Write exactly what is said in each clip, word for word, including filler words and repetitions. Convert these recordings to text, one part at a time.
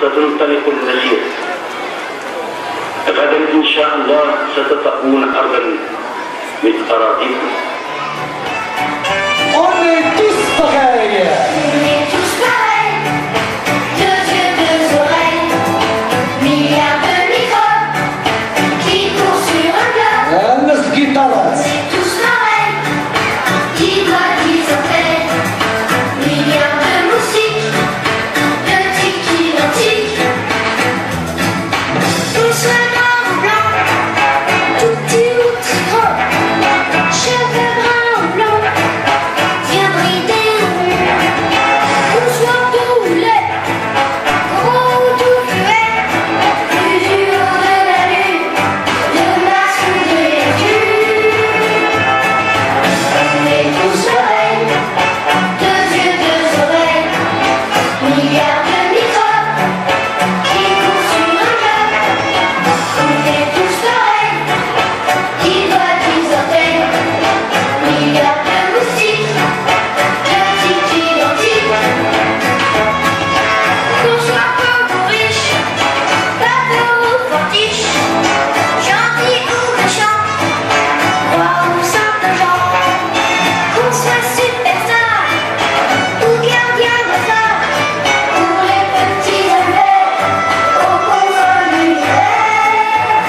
وستنطلق المسيرة. غدا إن شاء الله ستطؤون أرضا من أراضيكم. On est tous pareils. On est tous pareils. Deux yeux, deux oreilles. Milliards de microbes qui courent sur un globe. الناس الجيتارات. On est tous pareils. Dix doigts, dix orteils. Milliards de moustiques. De tiques identiques. Tous un noir ou blanc. Tout petit ou tout gros. Cheveux bruns ou blonds. Viens brider. Qu'on soit doux ou laid. Gros ou tout fluet. Plus dur de la lune. De Mars ou de Mercure. On est tous pareils. Deux yeux, deux oreilles. Milliards de microbes qui courent sur un globe. On est tous pareils. Dix doigts, dix orteils. Milliards de moustiques. De tiques identiques. Qu'on soit pauvre ou riche. Baveux ou fortiche. Gentil ou méchant. Roi ou simple gens. Qu'on soit superstar. Ou gardien de phare. Pour les petits élèves. Au confort de l'univers.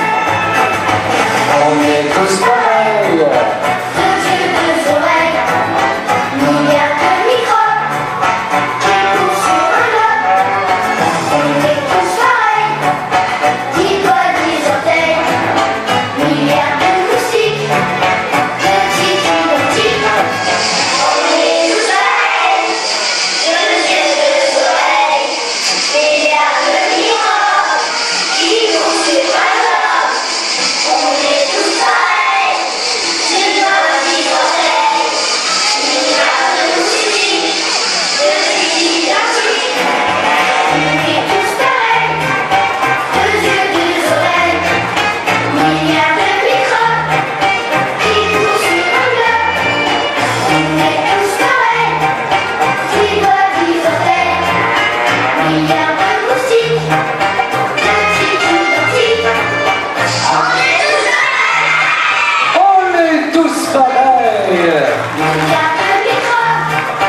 On est tous pareils. Deux yeux, deux oreilles. Milliards de microbes qui courent sur un globe. On est tous pareils. Dix doigts, dix orteils. Milliards de moustiques. De tiques identiques. On est tous pareils. Deux yeux, deux oreilles. Milliards de microbes qui courent sur un globe. On est tous pareils. Dix doigts, dix orteils. Milliards de moustiques. De tiques identiques. On est tous pareils. Deux yeux, deux oreilles. Milliards de microbes qui courent sur un globe. On est tous pareils. Dix doigts, dix orteils. Milliards de moustiques. De tiques identiques. On est tous pareils. On est tous pareils. Milliards de microbes.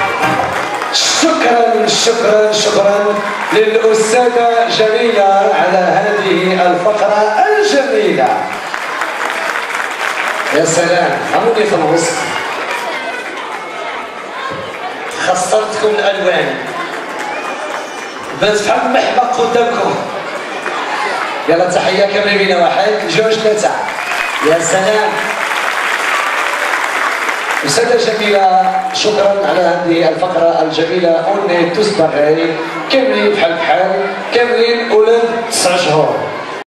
شكرا شكرا شكرا للأستاذة جميلة على هذه الفقرة الجميلة. يا سلام، عمودي في الوسط. خسرتكم الألوان. بس بحال محبق قدامكم. يلا تحية كاملة بينا، واحد جوج ثلاثة. يا سلام. أستاذة جميلة، شكرا على هذه الفقرة الجميلة. اون توس باغي، كاملين بحال بحال، كاملين أولاد تسع شهور.